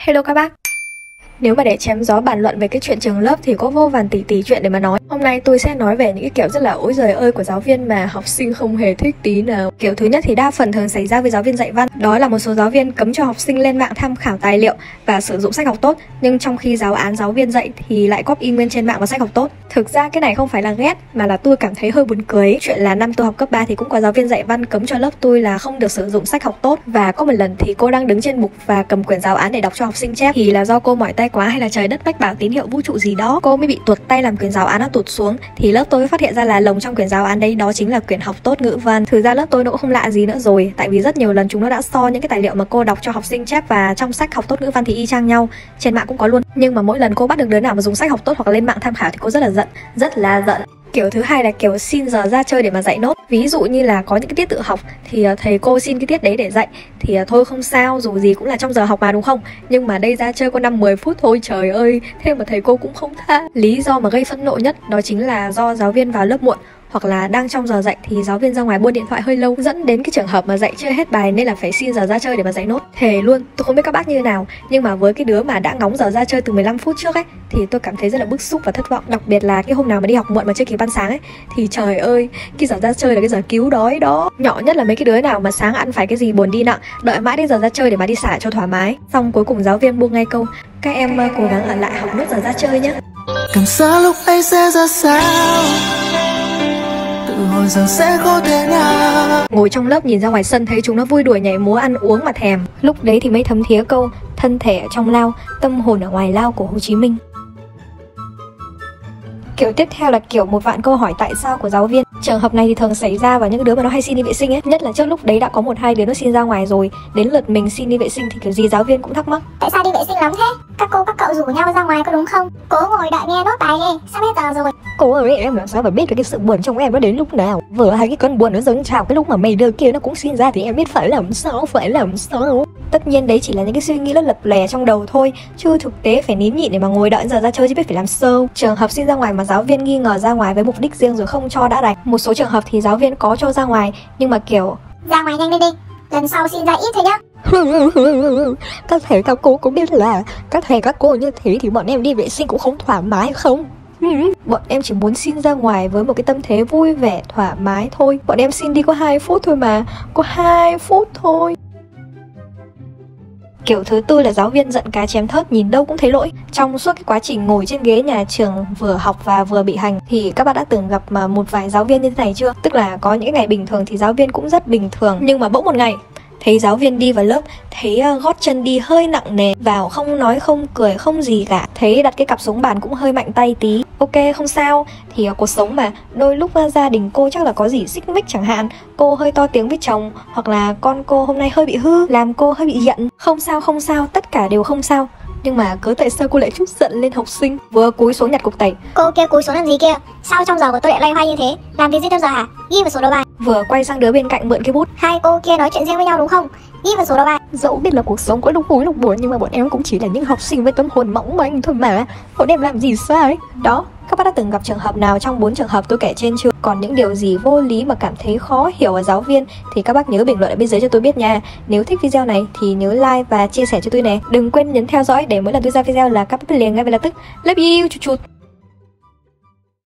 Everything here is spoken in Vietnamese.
Hello các bác. Nếu mà để chém gió bàn luận về cái chuyện trường lớp thì có vô vàn tỷ chuyện để mà nói. Hôm nay tôi sẽ nói về những cái kiểu rất là ối giời ơi của giáo viên mà học sinh không hề thích tí nào. Kiểu thứ nhất thì đa phần thường xảy ra với giáo viên dạy văn. Đó là một số giáo viên cấm cho học sinh lên mạng tham khảo tài liệu và sử dụng sách học tốt, nhưng trong khi giáo án giáo viên dạy thì lại copy nguyên trên mạng và sách học tốt. Thực ra cái này không phải là ghét mà là tôi cảm thấy hơi buồn cười. Chuyện là năm tôi học cấp 3 thì cũng có giáo viên dạy văn cấm cho lớp tôi là không được sử dụng sách học tốt. Và có một lần thì cô đang đứng trên bục và cầm quyển giáo án để đọc cho học sinh chép, thì là do cô mỏi tay quá hay là trời đất mách bảo tín hiệu vũ trụ gì đó, cô mới bị tuột tay làm quyển giáo án nó tụt xuống. Thì lớp tôi phát hiện ra là lồng trong quyển giáo án đấy đó chính là quyển học tốt ngữ văn. Thực ra lớp tôi nó cũng không lạ gì nữa rồi, tại vì rất nhiều lần chúng nó đã so những cái tài liệu mà cô đọc cho học sinh chép và trong sách học tốt ngữ văn thì y chang nhau, trên mạng cũng có luôn. Nhưng mà mỗi lần cô bắt được đứa nào mà dùng sách học tốt hoặc là lên mạng tham khảo thì cô rất là giận. Kiểu thứ hai là kiểu xin giờ ra chơi để mà dạy nốt. Ví dụ như là có những cái tiết tự học thì thầy cô xin cái tiết đấy để dạy thì thôi không sao, dù gì cũng là trong giờ học mà đúng không. Nhưng mà đây ra chơi có 5-10 phút thôi, trời ơi, thế mà thầy cô cũng không tha. Lý do mà gây phẫn nộ nhất đó chính là do giáo viên vào lớp muộn, hoặc là đang trong giờ dạy thì giáo viên ra ngoài buôn điện thoại hơi lâu, dẫn đến cái trường hợp mà dạy chưa hết bài nên là phải xin giờ ra chơi để mà dạy nốt. Thề luôn, tôi không biết các bác như nào, nhưng mà với cái đứa mà đã ngóng giờ ra chơi từ 15 phút trước ấy thì tôi cảm thấy rất là bức xúc và thất vọng. Đặc biệt là cái hôm nào mà đi học muộn mà chưa kịp ăn sáng ấy thì trời ơi, cái giờ ra chơi là cái giờ cứu đói đó. Nhỏ nhất là mấy cái đứa nào mà sáng ăn phải cái gì buồn đi nặng, đợi mãi đến giờ ra chơi để mà đi xả cho thoải mái. Xong cuối cùng giáo viên buông ngay câu: các em cố gắng ở lại học nốt giờ ra chơi nhé. Cảm giác lúc ấy sẽ ra sao, hỏi rằng sẽ có thể nào. Ngồi trong lớp nhìn ra ngoài sân thấy chúng nó vui đùa nhảy múa ăn uống mà thèm. Lúc đấy thì mới thấm thía câu thân thể ở trong lao, tâm hồn ở ngoài lao của Hồ Chí Minh. Kiểu tiếp theo là kiểu một vạn câu hỏi tại sao của giáo viên. Trường hợp này thì thường xảy ra vào những đứa mà nó hay xin đi vệ sinh ấy. Nhất là trước lúc đấy đã có 1-2 đứa nó xin ra ngoài rồi, đến lượt mình xin đi vệ sinh thì kiểu gì giáo viên cũng thắc mắc: tại sao đi vệ sinh lắm thế? Các cô các cậu rủ nhau ra ngoài có đúng không? Cố ngồi đợi nghe nốt bài đi, sắp hết giờ rồi. Cô ơi, em làm sao mà biết được cái sự buồn trong em nó đến lúc nào? Vừa hay cái cơn buồn nó dâng trào cái lúc mà mấy đứa kia nó cũng xin ra thì em biết phải làm sao. Tất nhiên đấy chỉ là những cái suy nghĩ nó lập lè trong đầu thôi, chứ thực tế phải nín nhịn để mà ngồi đợi giờ ra chơi chứ biết phải làm sao. Trường hợp xin ra ngoài mà giáo viên nghi ngờ ra ngoài với mục đích riêng rồi không cho đã đành. Một số trường hợp thì giáo viên có cho ra ngoài nhưng mà kiểu ra ngoài nhanh lên đi, lần sau xin ra ít thôi nhá. Các thầy các cô có biết là các thầy các cô như thế thì bọn em đi vệ sinh cũng không thoải mái không? Bọn em chỉ muốn xin ra ngoài với một cái tâm thế vui vẻ, thoải mái thôi. Bọn em xin đi có 2 phút thôi mà, có 2 phút thôi. Kiểu thứ tư là giáo viên giận cá chém thớt, nhìn đâu cũng thấy lỗi. Trong suốt cái quá trình ngồi trên ghế nhà trường vừa học và vừa bị hành thì các bạn đã từng gặp mà một vài giáo viên như thế này chưa? Tức là có những ngày bình thường thì giáo viên cũng rất bình thường, nhưng mà bỗng một ngày thấy giáo viên đi vào lớp, thấy gót chân đi hơi nặng nề, vào không nói không cười không gì cả, thấy đặt cái cặp xuống bàn cũng hơi mạnh tay tí. Ok, không sao, thì cuộc sống mà, đôi lúc gia đình cô chắc là có gì xích mích chẳng hạn, cô hơi to tiếng với chồng, hoặc là con cô hôm nay hơi bị hư, làm cô hơi bị giận. Không sao, tất cả đều không sao. Nhưng mà cứ tại sao cô lại trút giận lên học sinh? Vừa cúi xuống nhặt cục tẩy: cô kia cúi xuống làm gì kia? Sao trong giờ của tôi lại loay hoay như thế? Làm việc gì trong giờ hả? Ghi vào sổ đầu bài. Vừa quay sang đứa bên cạnh mượn cái bút: hai cô kia nói chuyện riêng với nhau đúng không? Ghi vào sổ đầu bài. Dẫu biết là cuộc sống có lúc vui lúc buồn nhưng mà bọn em cũng chỉ là những học sinh với tâm hồn mỏng manh thôi mà. Bọn em làm gì sai? Đó, các bác đã từng gặp trường hợp nào trong 4 trường hợp tôi kể trên chưa? Còn những điều gì vô lý mà cảm thấy khó hiểu ở giáo viên thì các bác nhớ bình luận ở bên dưới cho tôi biết nha. Nếu thích video này thì nhớ like và chia sẻ cho tôi nè. Đừng quên nhấn theo dõi để mỗi lần tôi ra video là các bác liền ngay lập tức. Love you, chụt chụt.